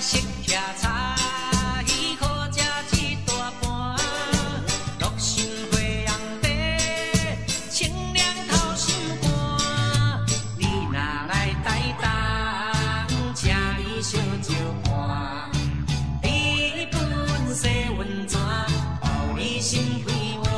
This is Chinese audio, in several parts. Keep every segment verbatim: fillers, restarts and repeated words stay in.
食徛茶，鱼好食一大盘。乐心花红茶，清凉透心肝。你若来台东，请你烧酒盘。你本洗温泉，予你心开换。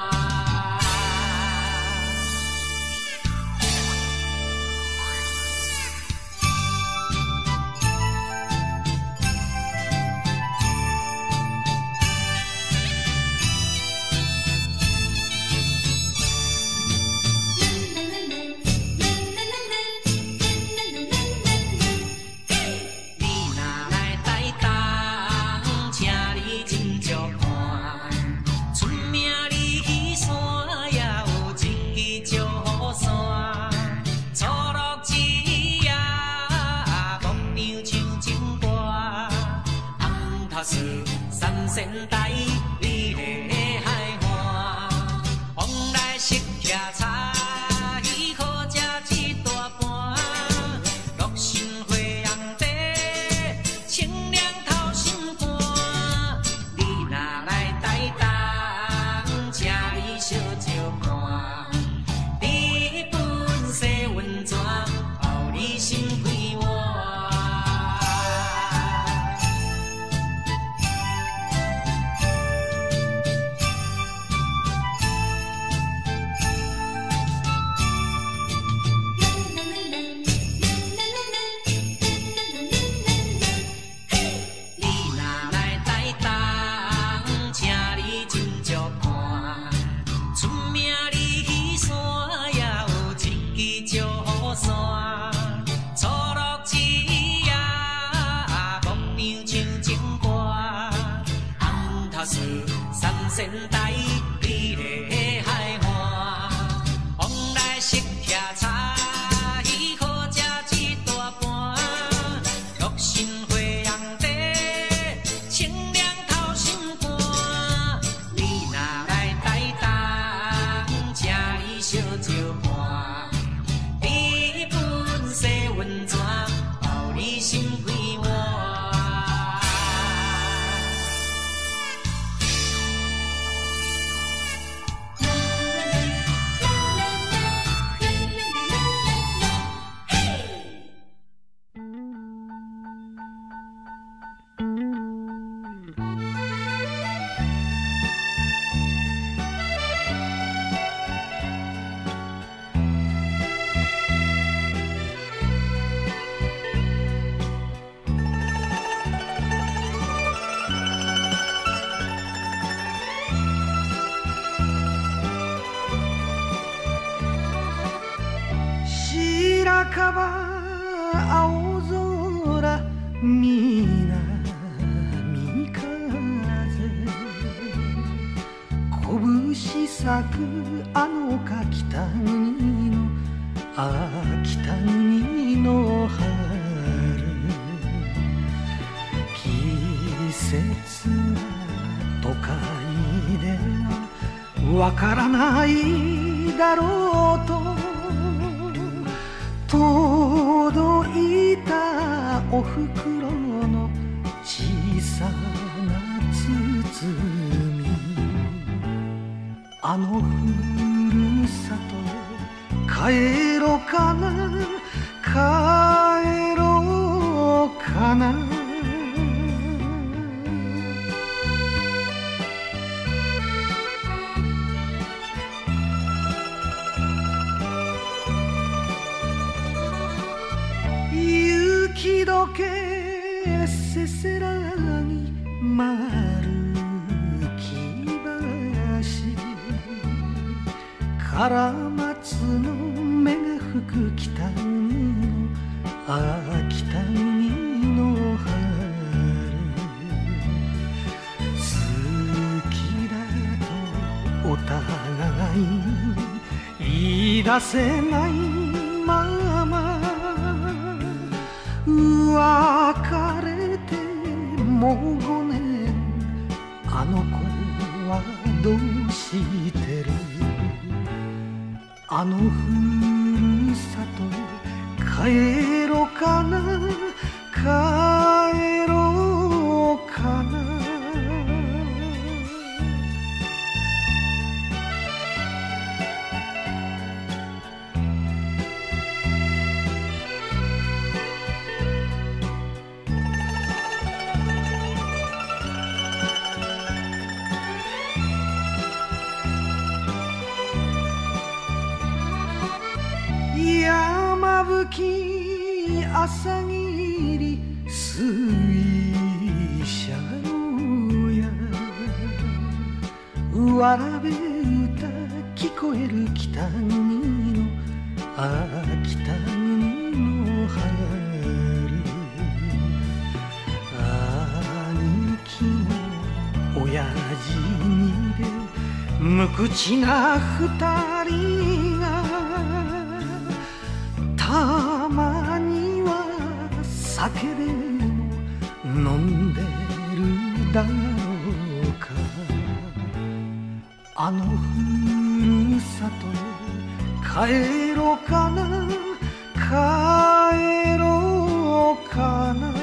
三仙台，你的海岸，往来食徛茶，鱼好食一大盘。乐心花红茶，清凉透心肝。你若来台东，请你烧酒盘。你本洗温泉，予你心开换。三仙台，你的海岸，往来食徛茶，鱼好食一大盘。乐心花红茶，清凉透心肝。你若来台东，请你烧酒盘。你本洗温泉，予你心开换。 白樺青空南風拳咲くあのか北国のああ北国の春季節は都会ではわからないだろうと届いたおふくろの小さな包みあのふるさと帰ろうかな帰ろうかな雪解けせせらぎ丸木橋から松の芽が吹く北国のああ北国の春好きだとお互い言い出せないまま別れてもうごねんあの子はどうしてるあのふるさとへ帰ろうかな帰ろう朝霧水車やわらべ歌聞こえる北国のああ北国の春兄貴の親父にで無口な二人がたまには酒でも飲んでるだろうかあのふるさとへ帰ろうかな帰ろうかな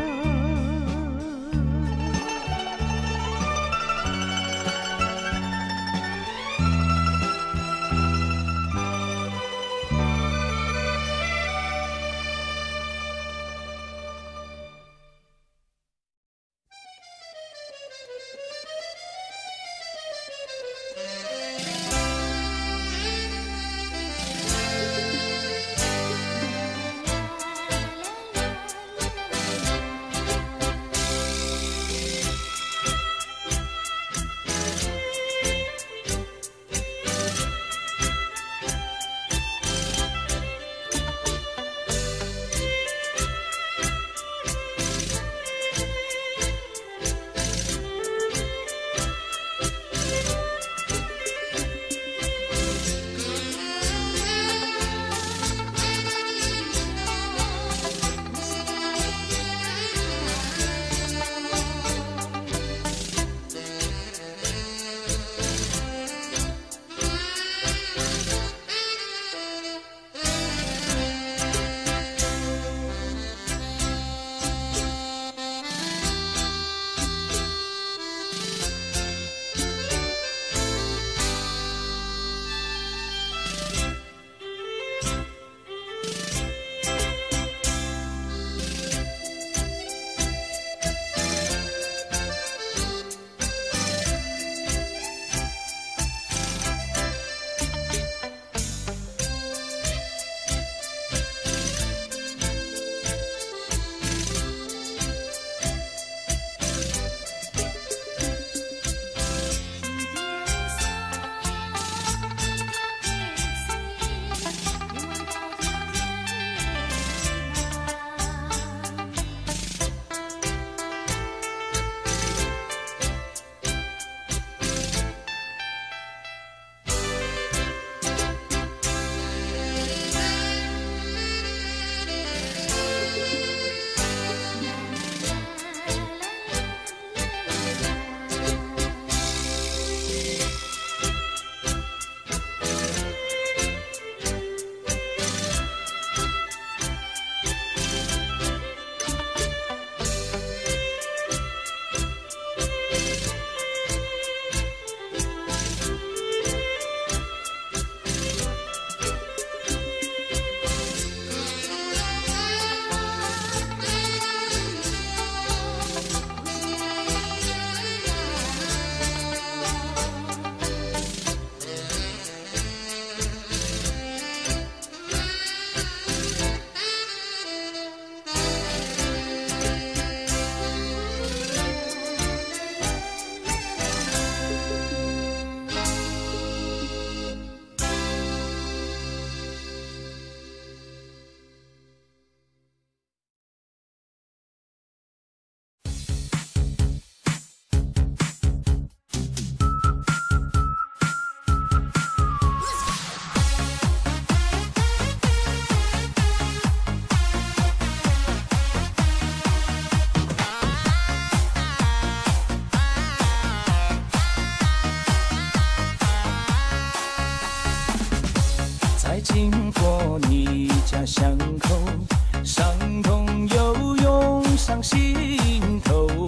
经过你家巷口，伤痛又涌上心头。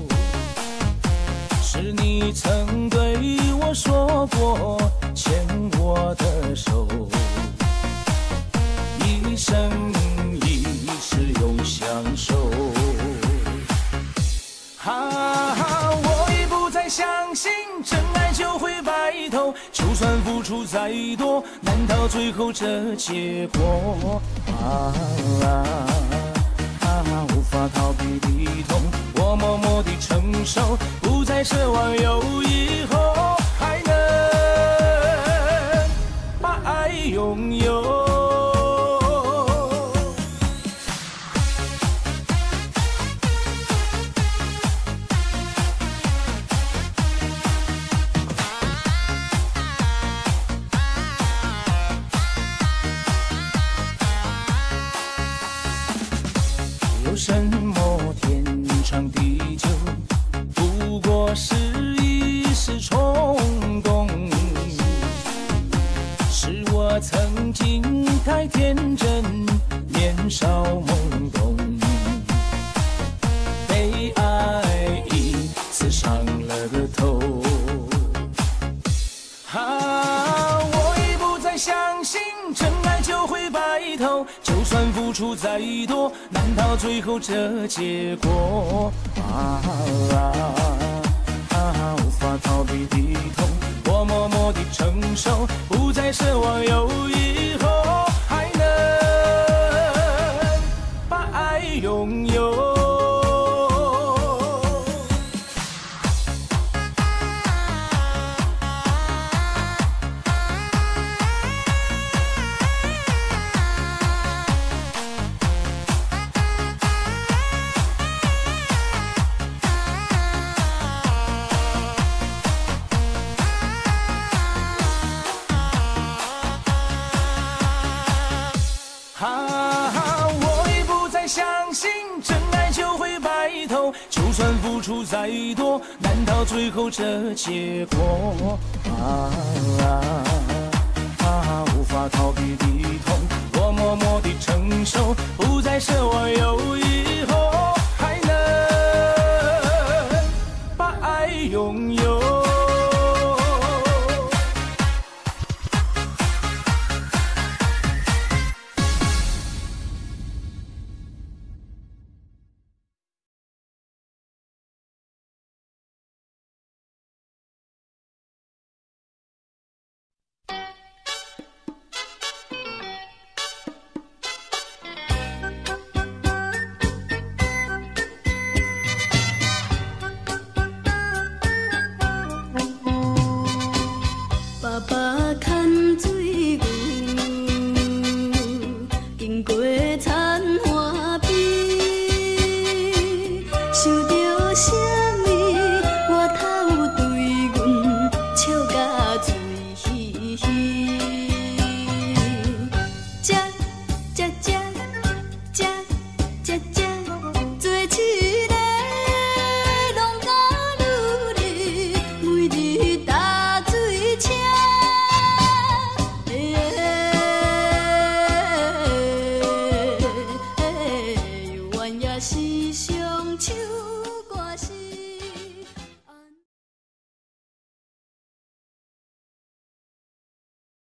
是你曾对我说过，牵我的手，一生一世永相守。啊，我已不再相信真爱就会白头，就算付出再多，难道最后这结果？啊。 无法逃避的痛，我默默地承受，不再奢望有以后，还能把爱拥有。有什么天长地久，不过是一时冲动。是我曾经太天真，年少懵懂，被爱一次伤了个透。啊，我已不再相信真爱就会白头，就算付出再多，难逃最后这结果。啊啊啊！无法逃避的痛，我默默地承受，不再奢望有以后，还能把爱拥有。啊，我已不再相信真爱就会白头，就算付出再多，难逃最后这结果。啊啊啊！无法逃避的痛，我默默地承受，不再奢望有以后。